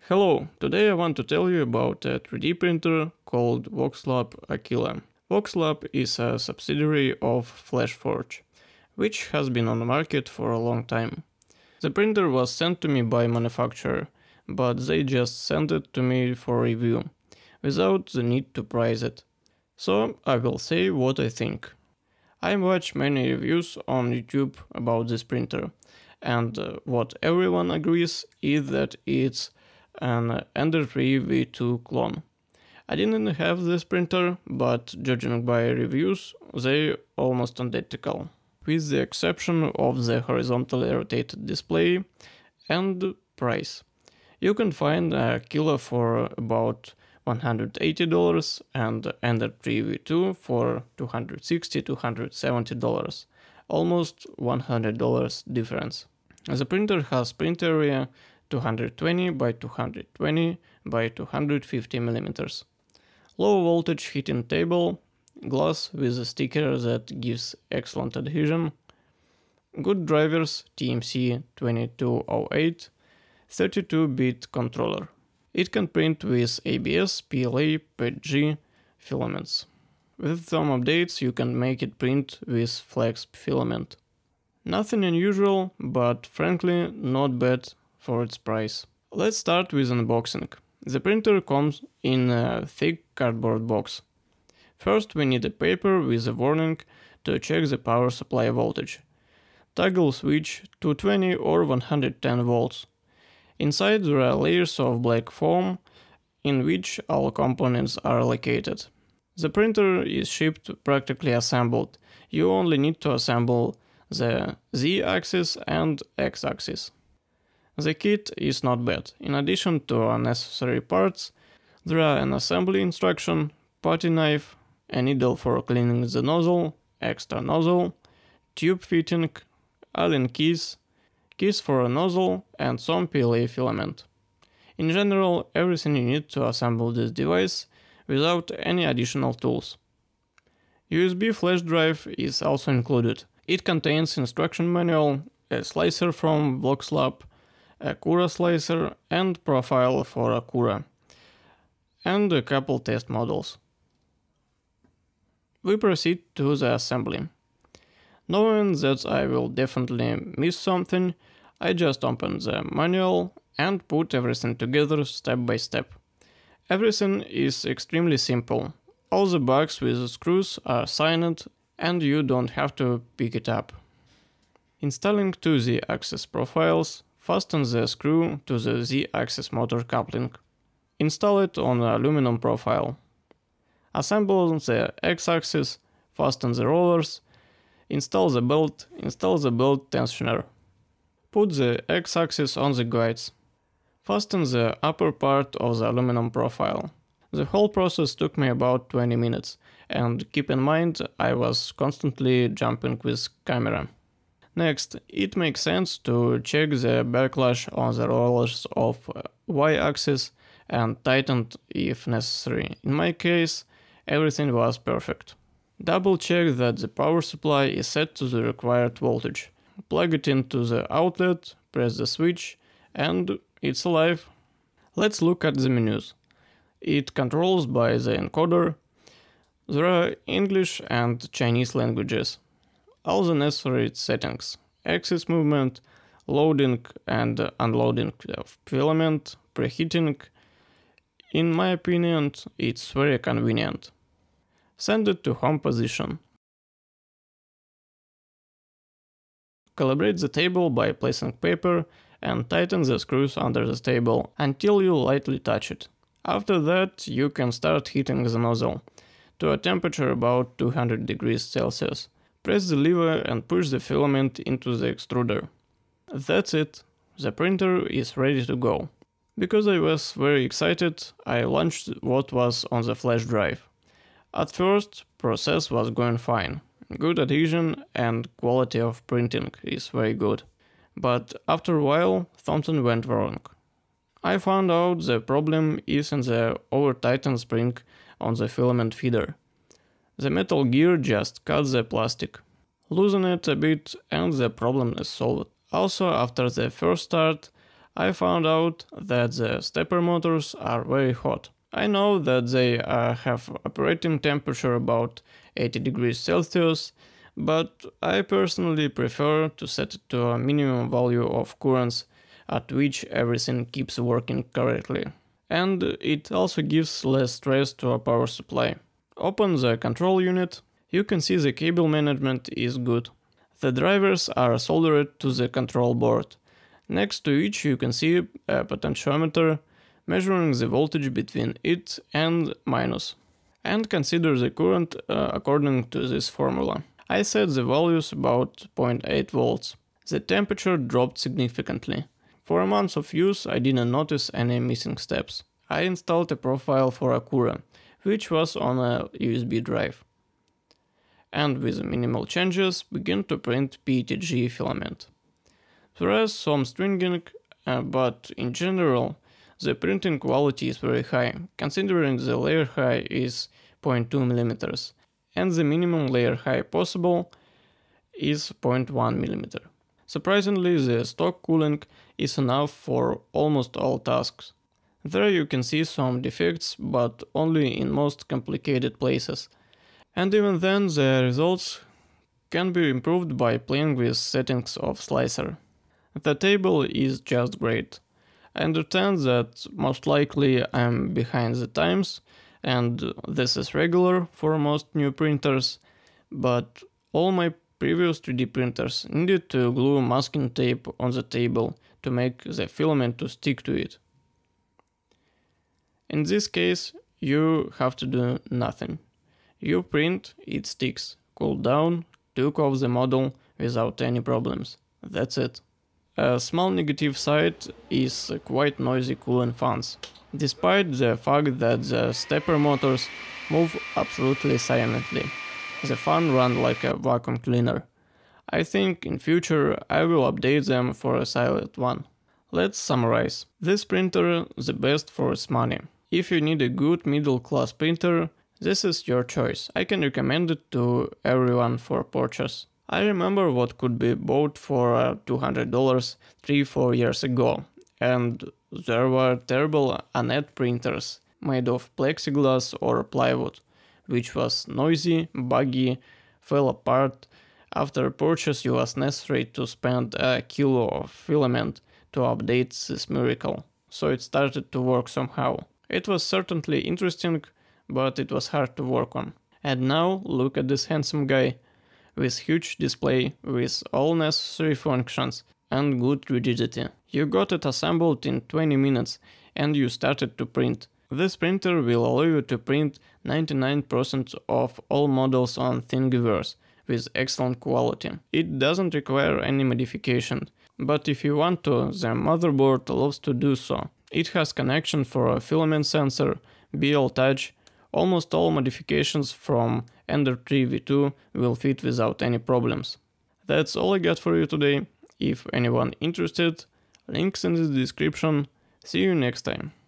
Hello, today I want to tell you about a 3D printer called Voxelab Aquila. Voxelab is a subsidiary of FlashForge, which has been on the market for a long time. The printer was sent to me by manufacturer, but they just sent it to me for review, without the need to price it. So I will say what I think. I watch many reviews on YouTube about this printer, and what everyone agrees is that it's an Ender 3 V2 clone. I didn't have this printer, but judging by reviews, they almost identical, with the exception of the horizontally rotated display and price. You can find Aquila for about $180 and Ender 3 V2 for $260 to $270, almost $100 difference. The printer has print area 220 by 220 by 250 mm. Low voltage heating table, glass with a sticker that gives excellent adhesion, good drivers TMC 2208, 32-bit controller. It can print with ABS, PLA, PETG filaments. With some updates you can make it print with flex filament. Nothing unusual, but frankly not bad for its price. Let's start with unboxing. The printer comes in a thick cardboard box. First we need a paper with a warning to check the power supply voltage. Toggle switch 220 or 110 volts. Inside there are layers of black foam in which all components are located. The printer is shipped practically assembled. You only need to assemble the Z-axis and X-axis. The kit is not bad. In addition to necessary parts, there are an assembly instruction, putty knife, a needle for cleaning the nozzle, extra nozzle, tube fitting, Allen keys, keys for a nozzle and some PLA filament. In general, everything you need to assemble this device without any additional tools. USB flash drive is also included. It contains instruction manual, a slicer from Voxelab, a Cura slicer and profile for a Cura, and a couple test models. We proceed to the assembly. Knowing that I will definitely miss something, I just open the manual and put everything together step by step. Everything is extremely simple. All the boxes with the screws are signed and you don't have to pick it up. Installing two Z-axis profiles, fasten the screw to the Z-axis motor coupling. Install it on the aluminum profile. Assemble the X-axis, fasten the rollers, install the belt tensioner. Put the X-axis on the guides. Fasten the upper part of the aluminum profile. The whole process took me about 20 minutes, and keep in mind I was constantly jumping with camera. Next, it makes sense to check the backlash on the rollers of Y-axis and tighten if necessary. In my case, everything was perfect. Double check that the power supply is set to the required voltage. Plug it into the outlet, press the switch, and it's alive. Let's look at the menus. It controls by the encoder. There are English and Chinese languages. All the necessary settings, axis movement, loading and unloading of filament, preheating. In my opinion, it's very convenient. Send it to home position. Calibrate the table by placing paper and tighten the screws under the table until you lightly touch it. After that, you can start heating the nozzle to a temperature about 200 degrees Celsius. Press the lever and push the filament into the extruder. That's it. The printer is ready to go. Because I was very excited, I launched what was on the flash drive. At first, process was going fine. Good adhesion and quality of printing is very good. But after a while, something went wrong. I found out the problem is in the over-tightened spring on the filament feeder. The metal gear just cut the plastic. Loosen it a bit and the problem is solved. Also, after the first start, I found out that the stepper motors are very hot. I know that they have operating temperature about 80 degrees Celsius, but I personally prefer to set it to a minimum value of currents at which everything keeps working correctly. And it also gives less stress to a power supply. Open the control unit. You can see the cable management is good. The drivers are soldered to the control board. Next to each you can see a potentiometer measuring the voltage between it and minus. And consider the current according to this formula. I set the values about 0.8 volts. The temperature dropped significantly. For a month of use I didn't notice any missing steps. I installed a profile for Aquila, which was on a USB drive. And with minimal changes began to print PETG filament. There is some stringing, but in general the printing quality is very high, considering the layer height is 0.2 mm and the minimum layer height possible is 0.1 mm. Surprisingly, the stock cooling is enough for almost all tasks. There you can see some defects, but only in most complicated places. And even then the results can be improved by playing with settings of Slicer. The table is just great. I understand that most likely I'm behind the times, and this is regular for most new printers, but all my previous 3D printers needed to glue masking tape on the table to make the filament to stick to it. In this case, you have to do nothing. You print, it sticks, cool down, took off the model without any problems. That's it. A small negative side is quite noisy cooling fans, despite the fact that the stepper motors move absolutely silently. The fan runs like a vacuum cleaner. I think in future I will update them for a silent one. Let's summarize. This printer is the best for its money. If you need a good middle class printer, this is your choice. I can recommend it to everyone for purchase. I remember what could be bought for $200 3-4 years ago, and there were terrible Annette printers made of plexiglass or plywood, which was noisy, buggy, fell apart. After purchase it was necessary to spend a kilo of filament to update this miracle, so it started to work somehow. It was certainly interesting, but it was hard to work on. And now look at this handsome guy, with huge display, with all necessary functions and good rigidity. You got it assembled in 20 minutes and you started to print. This printer will allow you to print 99% of all models on Thingiverse with excellent quality. It doesn't require any modification, but if you want to, the motherboard allows to do so. It has connection for a filament sensor, BL Touch. Almost all modifications from Ender 3 V2 will fit without any problems. That's all I got for you today. If anyone interested, links in the description. See you next time.